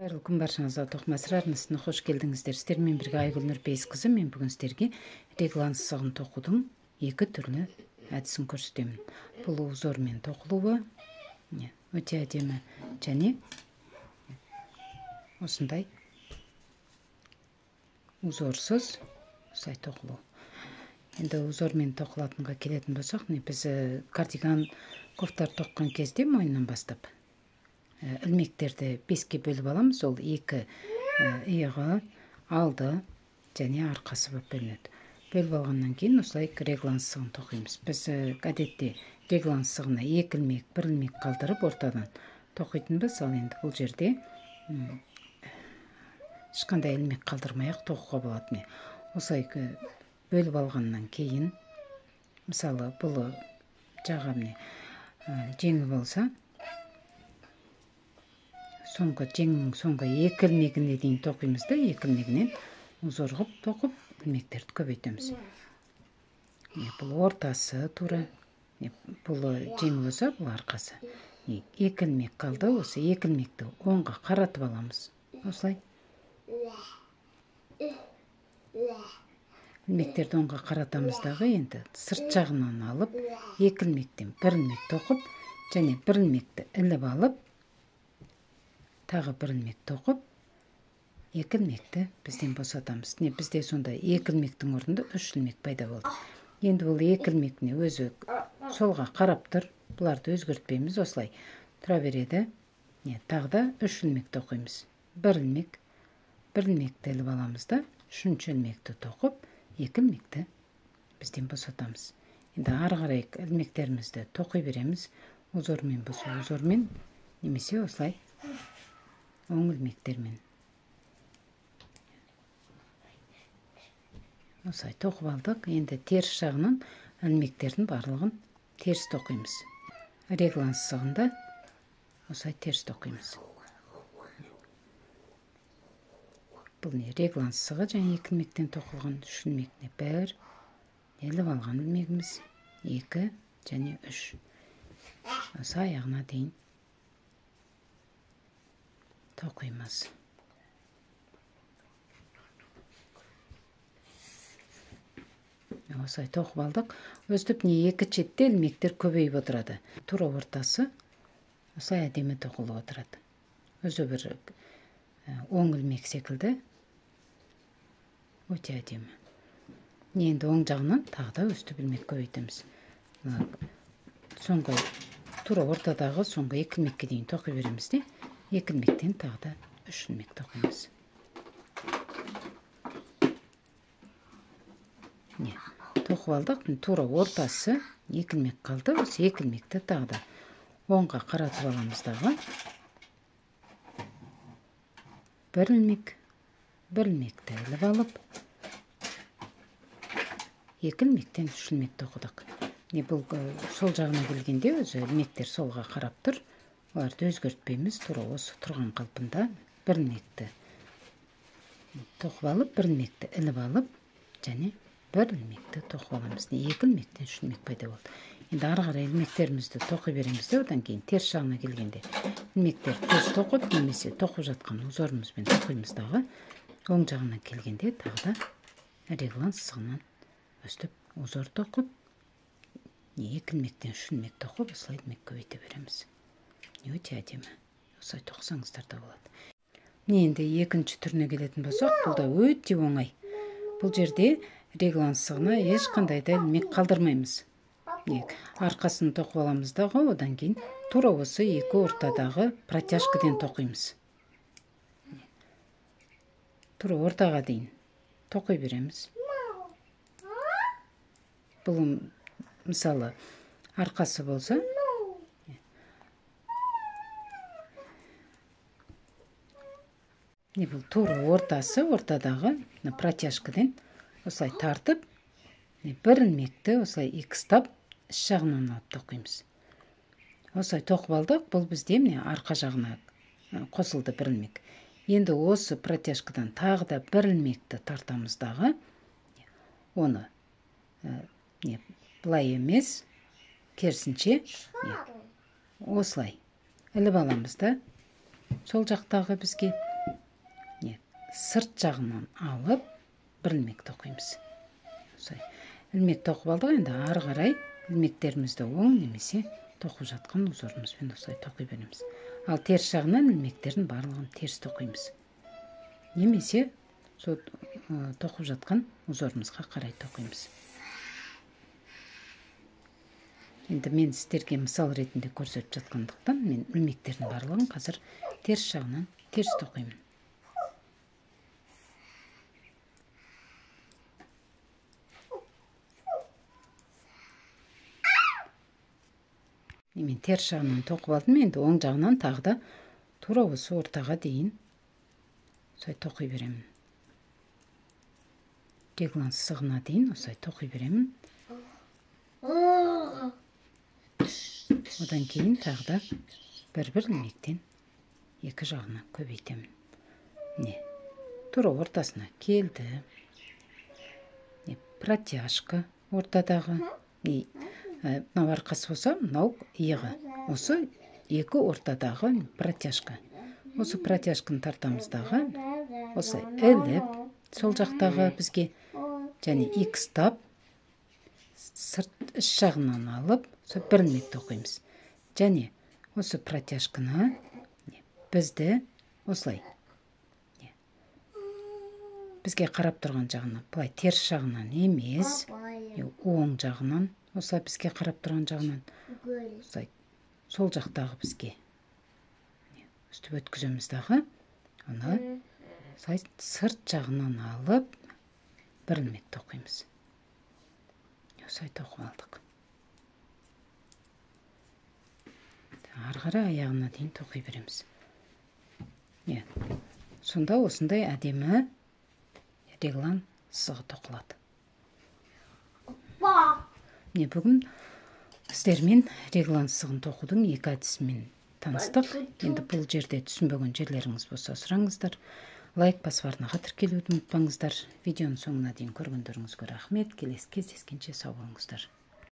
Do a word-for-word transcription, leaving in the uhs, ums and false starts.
Қайырлы күн баршаңызға, тоқыма сыр арнасына қош келдіңіздер. Сіздермен бірге Айгүл Нұрпейісқызы. Мен бүгін сіздерге реглан сызығын тоқудың екі түрлі әдісін көрсетемін. Бұл узормен тоқылуы өте әдемі және осындай узорсыз осылай тоқылу. Енді узормен тоқылатынға келетін болсақ, біз кардиган кофтар тоққан кезде мойнынан бастап ілмектерді беске бөліп аламыз. Ол екі иығы, алды және арқасы болып бөлінеді. Бөліп алғаннан кейін осылай реглан сызығын тоқимыз. Біз әдетте реглан сызығына екі ілмек, бір ілмек қалдырып ортадан тоқитынбыз. Ал енді бұл жерде ешқандай ілмек қалдырмай-ақ тоқуға болады. Осылай бөліп алғаннан кейін, мысалы бұл жаға жеңі болса, соңғы жеңнің соңғы екі ілмегіне дейін тоқимыз да, екі ілмегінен узор ғып тоқып, ілмектерді көбейтеміз. Бұл ортасы тура, бұл жеңі болса, бұл арқасы. Екі ілмек қалды, осы екі ілмекті оңға қаратып аламыз. Осылай. Ілмектерді оңға қаратамыздағы енді сырт жағынан алып, екі ілмектен бір ілмек тоқып, және бір ілмекті іліп алып, тағы бір ілмек тоқып, екі ілмекті бізден босатамыз. Бізде сонда екі ілмектің орнында үш ілмек пайда болды. Енді бұл екі ілмекіне өзі солға қарап тұр. Бұларды өзгертпейміз, осылай тұра береді. Тағы да үш ілмек тоқимыз. Бір ілмек, бір ілмекті іліп аламыз да, үшінші ілмекті тоқып, екі ілмекті бізден босатамыз. Енді ары қарай ілмектерімізді тоқи береміз. Узормен болса узормен, немесе осылай оң ілмектермен. Осылай тоқып алдық. Енді теріс жағынан ілмектердің барлығын теріс тоқимыз. Реглан сызығында осылай теріс тоқимыз. Бұл не? Реглан сызығы және екі ілмектен тоқылған үш ілмекіне бір, іліп алған ілмегіміз екі және үш. Осы аяғына дейін тоқимыз. Осылай тоқып алдық. Өстіп не екі шетте ілмектер көбейіп отырады. Тура ортасы осылай әдемі тоқылып отырады. Өзі бір оң ілмек секілді өте әдемі. Енді оң жағынан тағы да өстіп ілмек көбейтеміз. Соңғы тура ортадағы соңғы екі ілмекке дейін тоқи береміз де, екі ілмектен тағы да үш ілмек тоқимыз. Тоқып алдық. Тура ортасы екі ілмек қалды. Осы екі ілмекті тағы да оңға қаратып аламыздағы бір ілмек, бір ілмекті іліп алып, екі ілмектен үш ілмек тоқыдық. Бұл сол жағына келгенде өзі ілмектер солға қарап тұр. Оларды өзгертпейміз. Тура осы тұрған қалпында бір ілмекті тоқып алып, бір ілмекті іліп алып, және бір ілмекті тоқып аламыз. Екі ілмектен үш ілмек пайда болды. Енді ары қарай ілмектерімізді тоқи береміз де, одан кейін теріс жағына келгенде ілмектер теріс тоқып, немесе тоқып жатқан узорымызбен тоқимыздағы, оң жағына келгенде тағы да реглан сызығынан өстіп узор тоқып, екі ілмектен үш ілмек тоқып, осылай ілмек көбейте береміз. Өте әдемі. Осылай тоқсаңыздар да болады. Енді екінші түріне келетін болсақ, бұл да өте оңай. Бұл жерде реглан сызығына ешқандай да ілмек қалдырмаймыз. Арқасын тоқып аламыз дағы, одан кейін тура осы екі ортадағы протяжкіден тоқимыз. Тура ортаға дейін тоқи береміз. Бұл мысалы арқасы болса, бұл тура ортасы, ортадағы протяжкіден осылай тартып, бір ілмекті осылай икстап, іш жағынан алып тоқимыз. Осылай тоқып алдық. Бұл бізде арқа жағына қосылды бір ілмек. Енді осы протяжкадан тағы да бір ілмекті тартамыздағы, оны бұлай емес, керісінше осылай іліп аламыз да, сол жақтағы бізге сырт жағынан алып бір ілмек тоқимыз. Осылай ілмек тоқып алдық, енді ары қарай ілмектерімізді оң немесе тоқып жатқан узорымызбен осылай тоқи береміз. Ал теріс жағынан ілмектердің барлығын теріс тоқимыз. Немесе сол тоқып жатқан узорымызға қарай тоқимыз. Енді мен сіздерге мысал ретінде көрсетіп жатқандықтан мен ілмектердің барлығын қазір теріс жағынан теріс тоқимын. Мен теріс жағынан тоқып алдым, енді оң жағынан тағы да тура осы ортаға дейін осылай тоқи беремін. Реглан сызығына дейін осылай тоқи беремін. Одан кейін тағы да бір-бір ілмектен екі жағына көбейтемін. Не, тура ортасына келді. Не, протяжка ортадағы. Не, мынау арқасы болса, мынау иығы. Осы екі ортадағы протяжка. Осы протяжканы тартамыздағы осылай іліп, сол жақтағы бізге және икстап сырт іш жағынан алып, бір ілмек тоқимыз. Және осы протяжканы бізді осылай бізге қарап тұрған жағынан, былай теріс жағынан емес, оң жағынан, осылай бізге қарап тұрған жағынан, осылай сол жақтағы бізге үстіп өткіземіздағы, оны сырт жағынан алып бір ілмек тоқимыз. Осылай тоқып алдық. Ары қарай аяғына дейін тоқи береміз. Сонда осындай әдемі реглан сызығы тоқылады. Бүгін сіздермен реглан сызығын тоқудың екі әдісімен таныстық. Енді бұл жерде түсінбеген жерлеріңіз болса сұраңыздар. Лайк басып арнаға тіркелуді ұмытпаңыздар. Видеоның соңына дейін көргендеріңізге рахмет. Келесі кездескенше сау болыңыздар.